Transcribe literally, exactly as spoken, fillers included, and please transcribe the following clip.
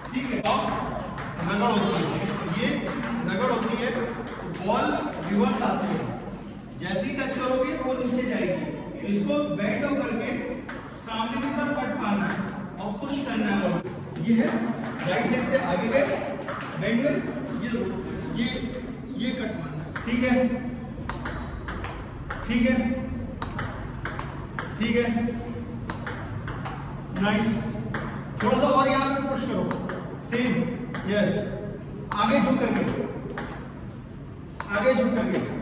ठीक है, रगड़ होती है, ये रगड़ होती है, बॉल रिवर्स आती है, जैसे ही टच करोगे वो नीचे जाएगी, तो इसको बेंड होकर के सामने की तरफ कट मारना है और पुश करना है बॉल। ये है राइट लेग से आगे गए, बेंड में ये ये ये कट मारना है, ठीक है, ठीक है, ठीक है, नाइस। थोड़ा सा और यहाँ पे पुश करो, सेम, यस, आगे झुक करके, आगे झुक करके